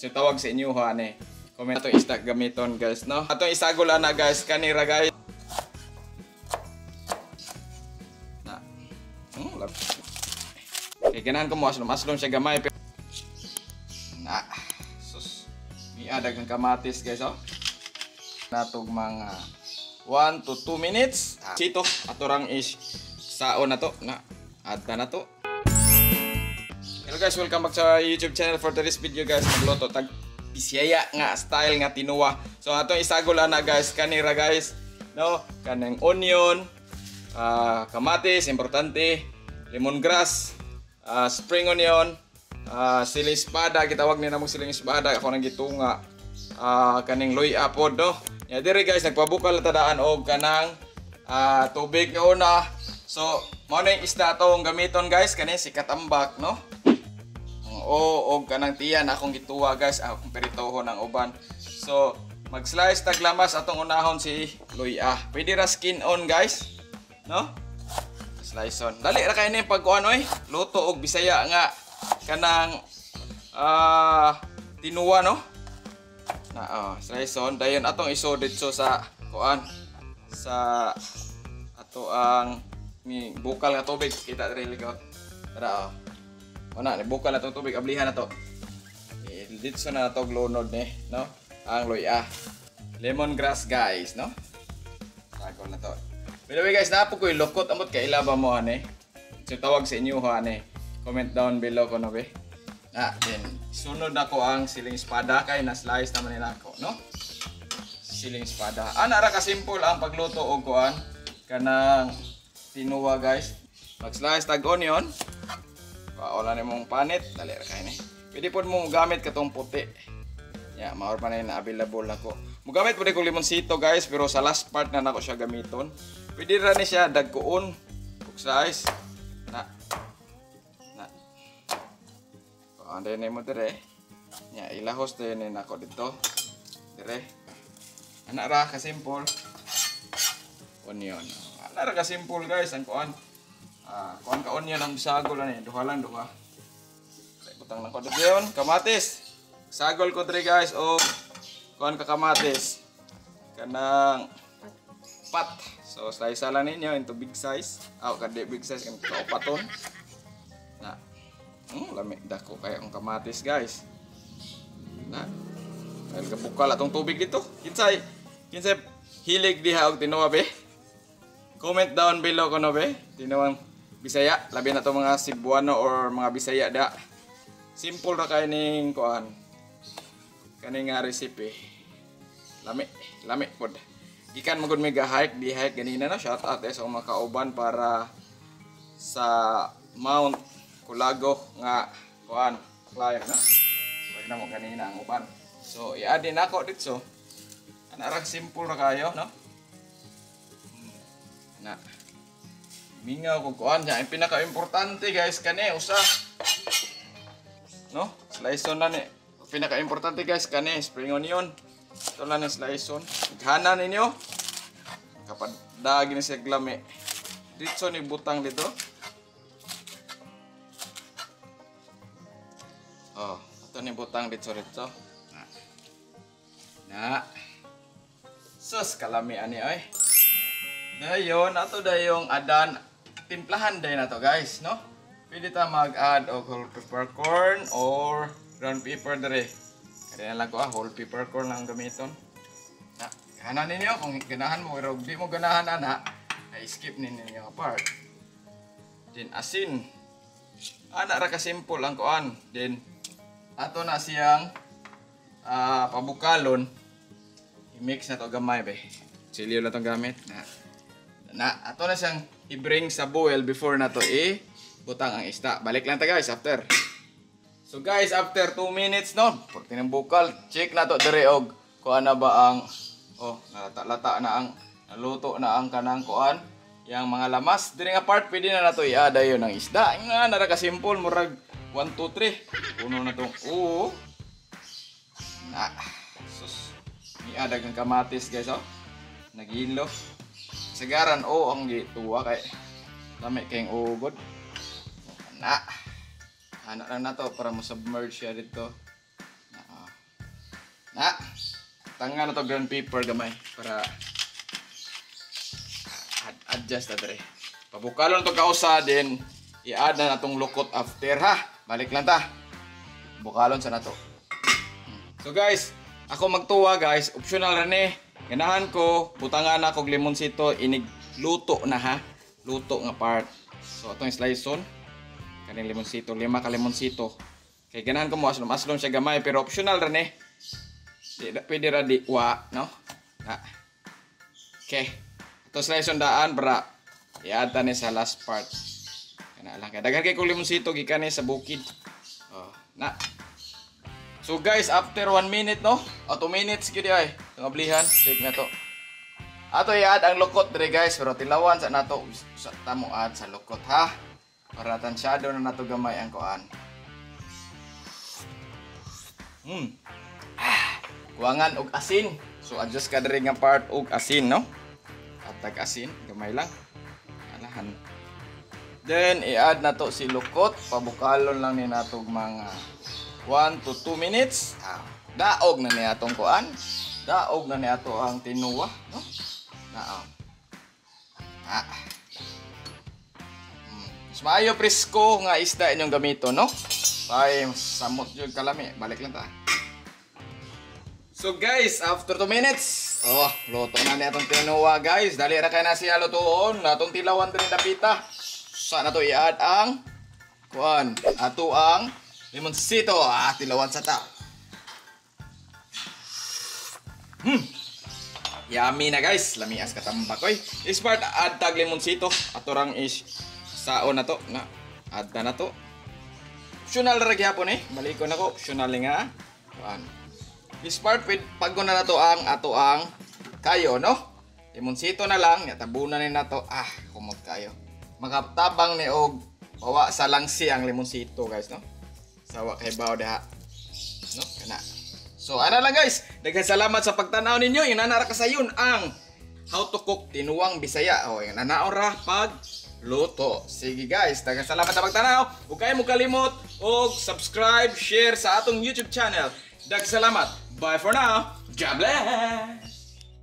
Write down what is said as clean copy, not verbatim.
So tawag sa inyo ha ani. Comment atong isda gamiton guys no. Atong isagol ana guys kanira guys. Na. Okay, ganahan ko mo aslom siya gamay. Na. Sus. Miadag ang kamatis guys oh. Natog mga 1 to 2 minutes. Sito aturang is saon na to na adta na to. Hello guys, welcome back sa YouTube channel. For today's video guys, magluto tag Bisaya nga style nga tinuwa. So atong isagol na guys kanira guys, no? Kanang onion, kamatis importante, lemongrass, spring onion, siling espada, gitawag nila mo siling espada, ako nang gitunga. Kaning loy apod no. Ya dire guys nagpabukal tadaan og kanang tubig nga una. So mao na yung isda atong gamiton guys kani si katambak no. Og kanang tiyan akong gituwa guys, akong peritohon ang uban. So mag-slice taglamas atong unahon si luya. Pwede ra skin on guys, no? Slice on. Dali ra kay ni pagkuan oy. Luto og Bisaya nga kanang tinuwa no. Na slice on dayon atong iso dito sa kuan sa ato ang ni bukal nga tubig kita diri ligot. Tara Wala, bukal na itong tubig, ablihan na to. Dito na ito glonod ni, no? Ang luya. Lemongrass guys, no? Sagol na to. By the way guys, napo ko yung lokot amot kay ilaba mo ane. So tawag sa inyo ane. Comment down below ko no be. Then sunod na ko ang siling espada kay na slice naman nila ako, no? Siling espada. Ana ra ka simple ang pagluto og kuan kanang tinuwa guys. Mag-slice tag onion. Wala na mong panit, dali ra kay ni. Pwede po mo gamit katong puti. Ya, maor pa na available nako. Mugamit po ko limonsito guys, pero sa last part na nako siya gamiton. Pwede ra ni siya dagkuon. Size. Na. Ande ni mo dire. Ya, ilahos din ni nako dito. Dire. Ana ra ka simple. Onion. Ana ra ka simple guys ang kuan. Kuan ka onion ang bisagol ani, duha lang duha. Butang lang ko diyon, kamatis. Sagol ko diri guys o kuan ka kamatis. Kanang pat. So slice lang ninyo into big size. Kadi big size kan kaupaton. Na. Lami dako kay ang kamatis guys. Na. Kaya kabukal atong tubig dito. Kinsay hilig diha og tinuwa be. Comment down below kuno be. Tinuwang Bisaya, labi na to mga Cebuano or mga Bisaya da. Simple ra kay ning kuan. Kaning nga recipe. Lami pod. Gikan magud mega hike, di hike ganina no. Shout out sa mga kauban para sa Mount Culago nga kuan climb na. Wag na mo kanina ang uban. So i-add din ako dito. Ana ra simple ra kayo no. Na mingaw ko kuan niya. Ang pinaka-importante guys kani usa. No? Slice on na ni. Pinaka-importante guys kani spring onion. Ito lang ni slice on. Ighanan ninyo. Kapag dagi ni siya glami. Dito ni butang dito. Ito ni butang dito. Na. Sus kalami ani ay. Dayon ato dayong adan timplahan day na to guys, no? Pwede ta mag-add og whole peppercorn or ground pepper dire. Kaya lang ko whole peppercorn lang gamiton. Na, ganahan ninyo kung ganahan mo pero di mo ganahan ana, ay skip ninyo yung part. Then asin. Ana ra ka simple ang kuan. Then ato na siyang pabukalon. I-mix na to gamay be. Silyo lang tong gamit. Na ato na siyang i-bring sa boil before na to butang ang isda. Balik lang ta guys after. So guys, after 2 minutes no, pagti ng bukal, check na to dire og kuan na ba ang nalata na ang naluto na ang kanang kuan, yang mga lamas dire nga part pwede na nato i-add yon ang isda. Nga nara ka simple murag 1 2 3. Puno na tong na. Sus. I-add ang kamatis guys oh. Nagilo. Sagaran ang gituwa kay lami kayong ugod. Na. Anak lang na to para mo submerge siya dito. Na. Tanga na to ground paper gamay para adjust na dre. Pabukalon to kausa din i-add na natong lukot after ha. Balik lang ta. Bukalon sa nato. So guys, ako magtuwa guys, optional rin eh. Ganahan ko, butangan na kog limonsito, inig luto na ha. Luto nga part. So atong sliceon. Kaning limonsito, 5 ka limonsito. Kay ganahan ko mo aslom siya gamay pero optional rin eh. Pwede ra di wa, no? Na. Okay. Ito sliceon daan para i-add ni sa last part. Kana lang kay daghan kay kog limonsito gikan sa bukid. Oh, na. So guys, after 1 minute no, o 2 minutes gyud ay, tungablihan, check na to. Ato i-add ang lukot dire guys, pero tilawan sa nato sa tamo add sa lukot ha. Para tansyado na nato gamay ang kuan. Kuwangan og asin. So adjust ka dire nga part og asin no. Atag asin, gamay lang. Alahan. Then i-add na to si lukot, pabukalon lang ni nato mga 1 to 2 minutes. Daog na ni atong kuan. Daog na ni ato ang tinuwa, no? Naaw. Mas maayo presko nga isda inyong gamito, no? Ay samot jud kalami. Balik lang ta. So guys, after 2 minutes, luto na ni atong tinuwa, guys. Dali ra kay na siya lutoon. Natong tilawan din dapita. Sa na to i-add ang kuan, ato ang limonsito, tilawan sa ta. Yummy na guys, lamias katambak koy. This part add tag limonsito, ato rang is saon na to, na add na to. Optional ra gyapon eh, balik ko nako, optional nga. Kuan. This part pag na nato ang ato ang kayo, no? Limonsito na lang, tabunan ni nato. Kumot kayo. Makatabang ni og bawa sa langsi ang limonsito guys, no? Sawa kay bawo daha. No? Kana. So, ana lang guys. Daghang salamat sa pagtanaw ninyo. Yung nanara kasayon ang how to cook tinuwang Bisaya. Yung nanao ra pag luto. Sige guys, daghang salamat sa pagtanaw. Huwag kayo mo kalimot og subscribe, share sa atong YouTube channel. Daghang salamat. Bye for now. God bless.